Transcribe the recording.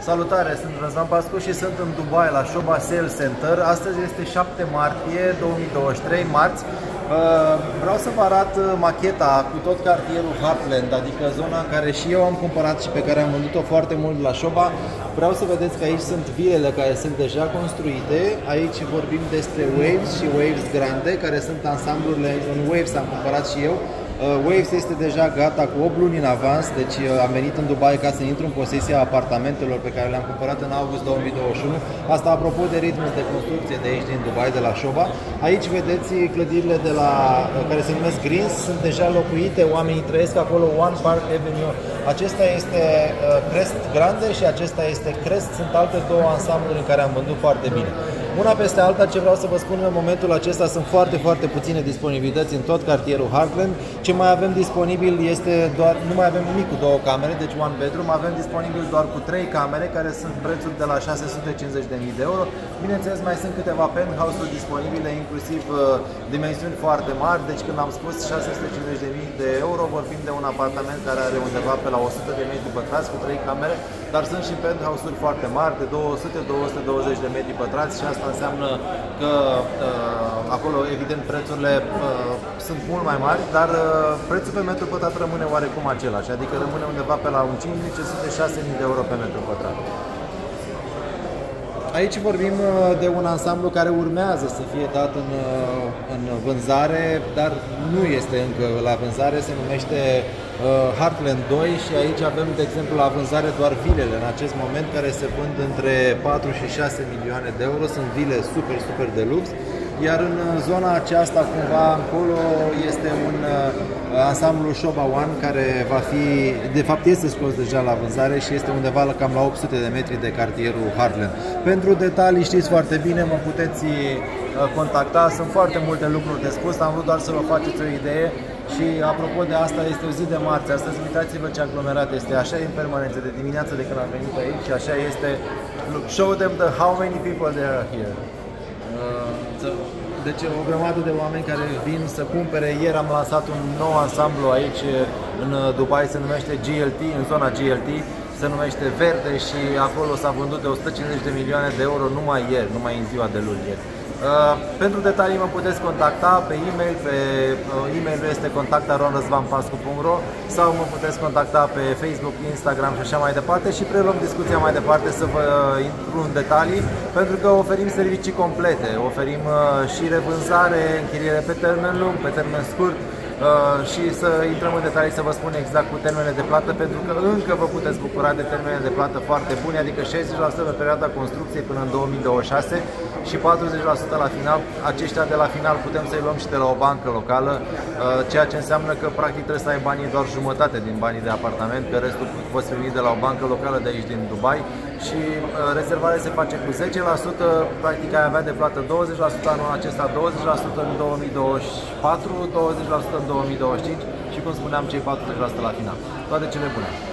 Salutare, sunt Răzvan Pascu și sunt în Dubai la Shoba Sales Center. Astăzi este 7 martie 2023, marți. Vreau să vă arăt macheta cu tot cartierul Heartland, adică zona în care și eu am cumpărat și pe care am vândut-o foarte mult la Shoba. Vreau să vedeți că aici sunt vilele care sunt deja construite. Aici vorbim despre Waves și Waves Grande, care sunt ansamblurile. În Waves am cumpărat și eu. Waves este deja gata cu 8 luni în avans, deci am venit în Dubai ca să intru în posesia apartamentelor pe care le-am cumpărat în august 2021. Asta apropo de ritmul de construcție de aici din Dubai, de la Shoba. Aici vedeți clădirile de la, care se numesc Greens, sunt deja locuite, oamenii trăiesc acolo, One Park Avenue. Acesta este Crest Grande și acesta este Crest, sunt alte două ansambluri în care am vândut foarte bine. Una peste alta, ce vreau să vă spun în momentul acesta, sunt foarte puține disponibilități în tot cartierul Heartland. Ce mai avem disponibil este doar, nu mai avem nimic cu două camere, deci one bedroom, avem disponibil doar cu 3 camere, care sunt prețuri de la 650.000 de euro. Bineînțeles, mai sunt câteva penthouse-uri disponibile, inclusiv dimensiuni foarte mari, deci când am spus 650.000 de euro, vorbim de un apartament care are undeva pe la 100 de metri pătrați cu 3 camere, dar sunt și penthouse-uri foarte mari, de 200-220 de metri pătrați și asta înseamnă că acolo, evident, prețurile sunt mult mai mari, dar prețul pe metru pătrat rămâne oarecum același, adică rămâne undeva pe la un 5.500-6.000 de euro pe metru pătrat. Aici vorbim de un ansamblu care urmează să fie dat în vânzare, dar nu este încă la vânzare, se numește Heartland 2 și aici avem, de exemplu, la vânzare doar vilele în acest moment, care se vând între 4 și 6 milioane de euro, sunt vile super de lux. Iar în zona aceasta, cumva acolo, este un ansamblu Shoba One care va fi, de fapt este scos deja la vânzare și este undeva cam la 800 de metri de cartierul Heartland. Pentru detalii știți foarte bine, mă puteți contacta, sunt foarte multe lucruri de spus, am vrut doar să vă faceți o idee. Și apropo de asta, este o zi de marți, astăzi uitați-vă ce aglomerat este, așa e în permanență de dimineață de când am venit aici și așa este. Look, show them how many people there are here. Deci o grămadă de oameni care vin să cumpere. Ieri am lansat un nou ansamblu aici în Dubai, se numește GLT, în zona GLT, se numește Verde și acolo s-a vândut de 150 de milioane de euro numai ieri, numai în ziua de luni ieri. Pentru detalii mă puteți contacta pe e-mail, e-mailul este contact@răzvanpascu.ro sau mă puteți contacta pe Facebook, Instagram și așa mai departe și preluăm discuția mai departe să vă intru în detalii, pentru că oferim servicii complete, oferim și revânzare, închiriere pe termen lung, pe termen scurt, și să intrăm în detalii să vă spun exact cu termenele de plată, pentru că încă vă puteți bucura de termene de plată foarte bune, adică 60% pe perioada construcției până în 2026 și 40% la final. Aceștia de la final putem să-i luăm și de la o bancă locală, ceea ce înseamnă că practic trebuie să ai banii doar jumătate din banii de apartament, că restul poți primi de la o bancă locală de aici din Dubai. Și rezervarea se face cu 10%, practic ai avea de plată 20% anul acesta, 20% în 2024, 20% în 2025 și, cum spuneam, cei 40% la final. Toate cele bune!